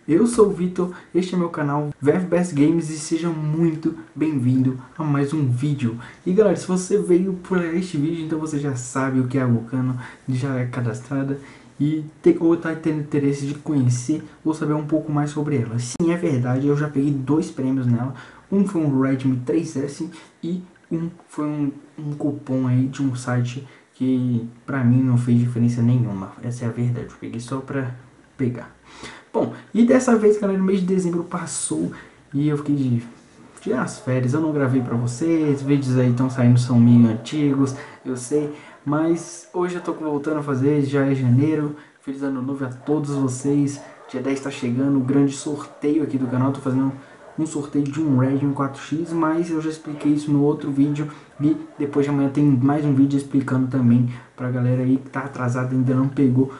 Eu sou o Vitor, este é meu canal VFBest Games e seja muito bem-vindo a mais um vídeo. E galera, se você veio por este vídeo, então você já sabe o que é a Vulcano, já é cadastrada ou está tendo interesse de conhecer ou saber um pouco mais sobre ela. Sim, é verdade, eu já peguei 2 prêmios nela. Um foi um Redmi 3S e um foi um cupom aí de um site que pra mim não fez diferença nenhuma. Essa é a verdade, eu peguei só pra pegar. Bom, e dessa vez, galera, no mês de dezembro passou e eu fiquei de tirar as férias. Eu não gravei pra vocês, vídeos aí estão saindo, são meio antigos, eu sei. Mas hoje eu tô voltando a fazer, já é janeiro. Feliz ano novo a todos vocês. Dia 10 tá chegando, o grande sorteio aqui do canal. Tô fazendo um sorteio de um Radeon 4X, mas eu já expliquei isso no outro vídeo. E depois de amanhã tem mais um vídeo explicando também pra galera aí que tá atrasada, ainda não pegou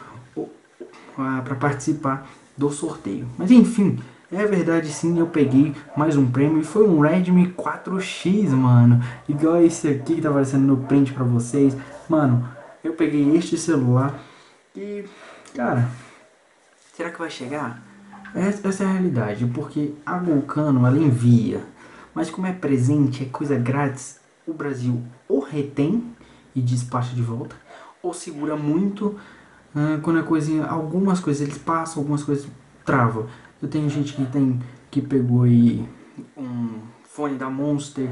para participar do sorteio. Mas enfim, é verdade, sim, eu peguei mais um prêmio e foi um Redmi 4X, mano. Igual esse aqui que tá aparecendo no print pra vocês. Mano, eu peguei este celular e, cara, será que vai chegar? Essa é a realidade, porque a Vulcano, ela envia. Mas como é presente, é coisa grátis, o Brasil ou retém e despacha de volta, ou segura muito. Quando é coisinha, algumas coisas eles passam, algumas coisas travam. Eu tenho gente que pegou aí um fone da Monster,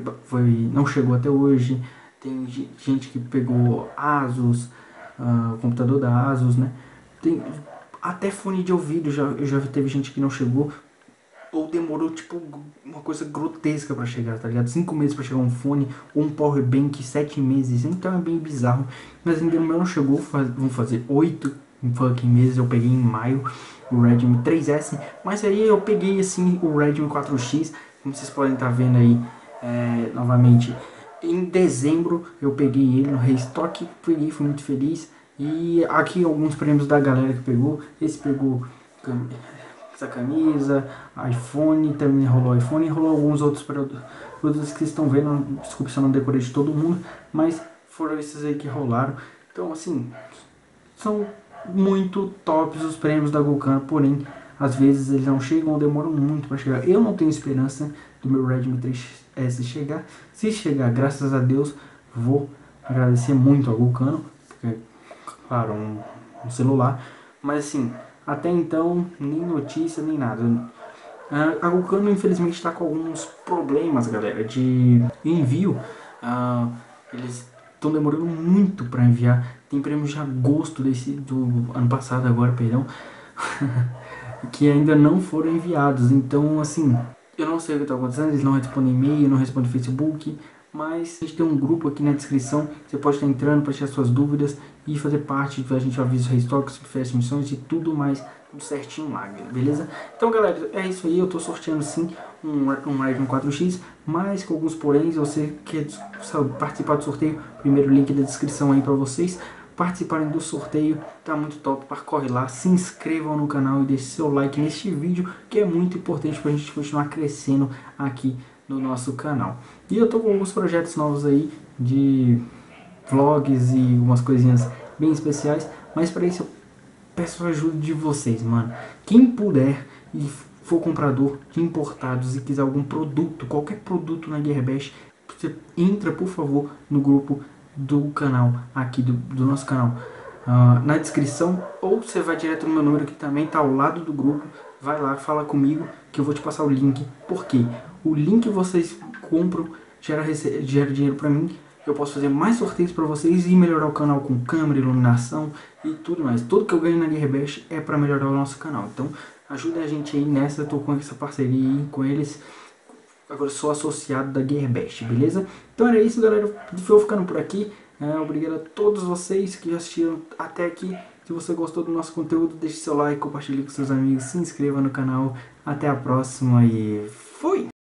não chegou até hoje. Tem gente que pegou Asus, computador da Asus, né? Tem até fone de ouvido, eu já teve gente que não chegou ou demorou tipo uma coisa grotesca pra chegar, tá ligado? 5 meses pra chegar um fone ou um power bank, 7 meses, então é bem bizarro. Mas ainda o meu não chegou, vão fazer 8 fucking meses. Eu peguei em maio o Redmi 3S, mas aí eu peguei assim o Redmi 4X, como vocês podem estar vendo aí, novamente. Em dezembro eu peguei ele no restock, peguei, fui muito feliz. E aqui alguns prêmios da galera que pegou. Esse pegou essa camisa, iPhone, também rolou iPhone e rolou alguns outros produtos que vocês estão vendo. Desculpe se eu não decorei de todo mundo, mas foram esses aí que rolaram. Então assim, são muito tops os prêmios da Vulcano, porém às vezes eles não chegam ou demoram muito para chegar. Eu não tenho esperança do meu Redmi 3S chegar. Se chegar, graças a Deus, vou agradecer muito a Vulcano, porque, claro, um celular, mas assim, até então, nem notícia, nem nada. A Vulcano infelizmente está com alguns problemas, galera, de envio. Eles estão demorando muito para enviar. Tem prêmios de agosto do ano passado, agora, perdão, que ainda não foram enviados. Então, assim, eu não sei o que está acontecendo. Eles não respondem e-mail, não respondem Facebook. Mas a gente tem um grupo aqui na descrição. Você pode estar entrando para tirar suas dúvidas e fazer parte. A gente avisa os restocks, fecha missões e tudo mais, tudo certinho lá, beleza? Então, galera, é isso aí. Eu tô sorteando sim um Radeon 4X, mas com alguns poréns. Você quer participar do sorteio? Primeiro link da descrição aí para vocês participarem do sorteio, tá muito top. Corre lá, se inscrevam no canal e deixe seu like neste vídeo, que é muito importante pra gente continuar crescendo aqui no nosso canal. E eu tô com alguns projetos novos aí de vlogs e umas coisinhas bem especiais, mas para isso eu peço a ajuda de vocês, mano. Quem puder e for comprador de importados e quiser algum produto, qualquer produto na GearBest, você entra por favor no grupo do canal, aqui do nosso canal, na descrição, ou você vai direto no meu número que também tá ao lado do grupo. Vai lá, fala comigo que eu vou te passar o link, porque o link que vocês compram gera dinheiro pra mim. Eu posso fazer mais sorteios pra vocês e melhorar o canal com câmera, iluminação e tudo mais. Tudo que eu ganho na GearBest é pra melhorar o nosso canal, então ajuda a gente aí nessa. Eu tô com essa parceria aí com eles. Agora eu sou associado da GearBest, beleza? Então era isso, galera. Vou ficando por aqui. Obrigado a todos vocês que assistiram até aqui. Se você gostou do nosso conteúdo, deixe seu like, compartilhe com seus amigos, se inscreva no canal. Até a próxima e fui!